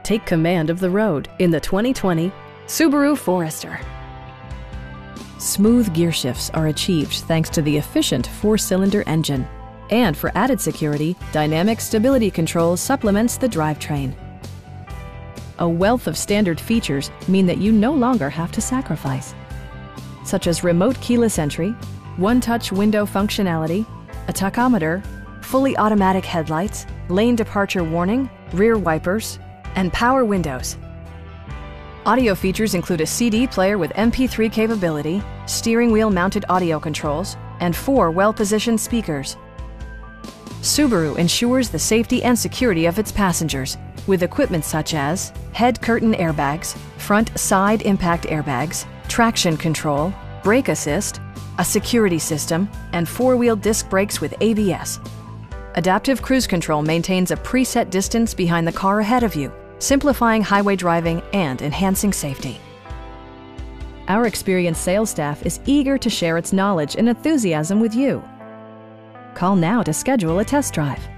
Take command of the road in the 2020 Subaru Forester. Smooth gear shifts are achieved thanks to the efficient 4-cylinder engine. And for added security, dynamic stability control supplements the drivetrain. A wealth of standard features mean that you no longer have to sacrifice, such as remote keyless entry, one-touch window functionality, a tachometer, fully automatic headlights, lane departure warning, rear wipers, and power windows. Audio features include a CD player with MP3 capability, steering wheel mounted audio controls, and 4 well-positioned speakers. Subaru ensures the safety and security of its passengers with equipment such as head curtain airbags, front side impact airbags, traction control, brake assist, a security system, and 4-wheel disc brakes with ABS. Adaptive Cruise Control maintains a preset distance behind the car ahead of you, simplifying highway driving and enhancing safety. Our experienced sales staff is eager to share its knowledge and enthusiasm with you. Call now to schedule a test drive.